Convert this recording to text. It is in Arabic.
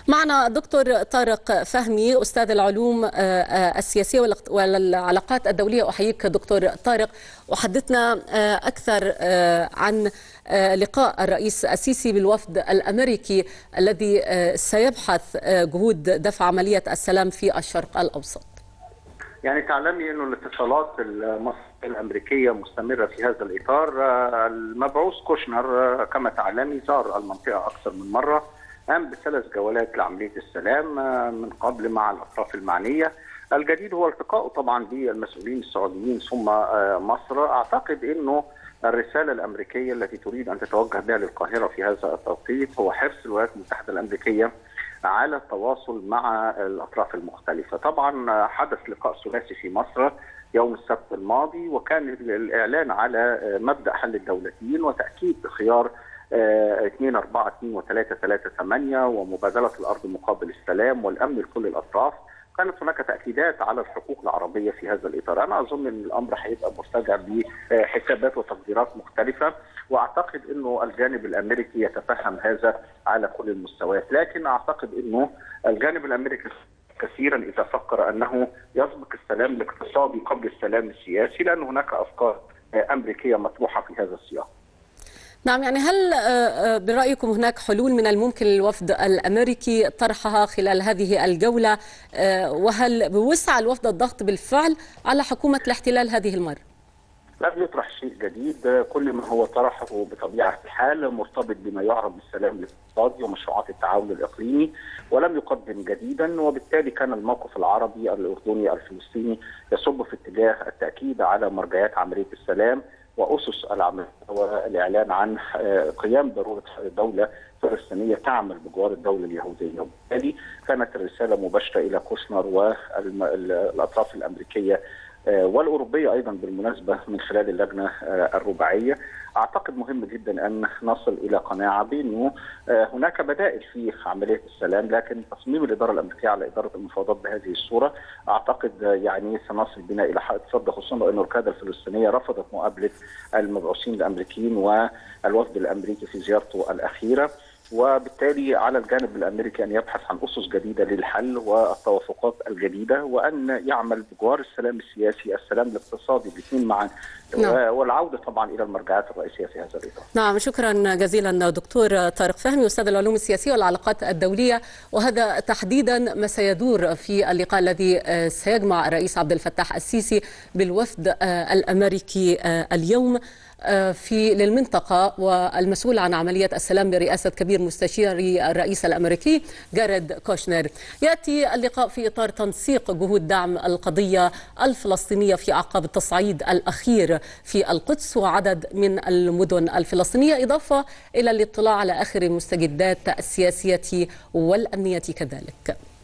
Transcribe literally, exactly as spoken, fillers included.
معنا دكتور طارق فهمي أستاذ العلوم السياسية والعلاقات الدولية. أحييك دكتور طارق، وحدثنا أكثر عن لقاء الرئيس السيسي بالوفد الأمريكي الذي سيبحث جهود دفع عملية السلام في الشرق الأوسط. يعني تعلمي أنه الاتصالات المصرية الأمريكية مستمرة في هذا الإطار. المبعوث كوشنر كما تعلمي زار المنطقة أكثر من مرة، قام بثلاث جولات لعملية السلام من قبل مع الأطراف المعنية. الجديد هو التقاؤه طبعا بالمسؤولين السعوديين ثم مصر. أعتقد أنه الرسالة الأمريكية التي تريد أن تتوجه بها للقاهرة في هذا التوقيت هو حرص الولايات المتحدة الأمريكية على التواصل مع الأطراف المختلفة. طبعا حدث لقاء ثلاثي في مصر يوم السبت الماضي، وكان الإعلان على مبدأ حل الدولتين وتأكيد خيار اثنين أربعة اثنين وثلاثة ثلاثة ثمانية ومبادلة الأرض مقابل السلام والأمن لكل الأطراف. كانت هناك تأكيدات على الحقوق العربية في هذا الإطار. أنا أظن أن الأمر هيبقى مرتجع بحسابات وتقديرات مختلفة، وأعتقد أنه الجانب الأمريكي يتفهم هذا على كل المستويات، لكن أعتقد أنه الجانب الأمريكي كثيرا إذا فكر أنه يسبق السلام الاقتصادي قبل السلام السياسي، لأن هناك أفكار أمريكية مطروحة في هذا السياق. نعم، يعني هل برأيكم هناك حلول من الممكن للوفد الأمريكي طرحها خلال هذه الجولة، وهل بوسع الوفد الضغط بالفعل على حكومة الاحتلال هذه المرة؟ لم يطرح شيء جديد، كل ما هو طرحه بطبيعة الحال مرتبط بما يعرف بالسلام الاقتصادي ومشروعات التعاون الإقليمي، ولم يقدم جديدا. وبالتالي كان الموقف العربي الأردني الفلسطيني يصب في اتجاه التأكيد على مرجعيات عملية السلام وأسس العملية والإعلان عن قيام ضرورة دولة فلسطينية تعمل بجوار الدولة اليهودية. وبالتالي كانت الرسالة مباشرة إلى كوشنر والأطراف الأمريكية والأوروبية أيضا بالمناسبة من خلال اللجنة الرباعية. أعتقد مهم جدا أن نصل إلى قناعة بأنه هناك بدائل في عملية السلام، لكن تصميم الإدارة الأمريكية على إدارة المفاوضات بهذه الصورة أعتقد يعني سنصل بنا إلى حائط صد، خصوصا أن القيادة الفلسطينية رفضت مقابلة المبعوثين الأمريكيين والوفد الأمريكي في زيارته الأخيرة. وبالتالي على الجانب الأمريكي أن يبحث عن أسس جديدة للحل والتوافقات الجديدة، وأن يعمل بجوار السلام السياسي السلام الاقتصادي الاثنين معا. نعم. والعودة طبعا إلى المرجعات الرئيسية في هذا الإطار. نعم، شكرا جزيلا دكتور طارق فهمي أستاذ العلوم السياسية والعلاقات الدولية. وهذا تحديدا ما سيدور في اللقاء الذي سيجمع الرئيس عبد الفتاح السيسي بالوفد الأمريكي اليوم في للمنطقة، والمسؤول عن عملية السلام برئاسة كبير مستشاري الرئيس الأمريكي جاريد كوشنر. يأتي اللقاء في إطار تنسيق جهود دعم القضية الفلسطينية في أعقاب التصعيد الأخير في القدس وعدد من المدن الفلسطينية، إضافة إلى الاطلاع على آخر المستجدات السياسية والأمنية كذلك.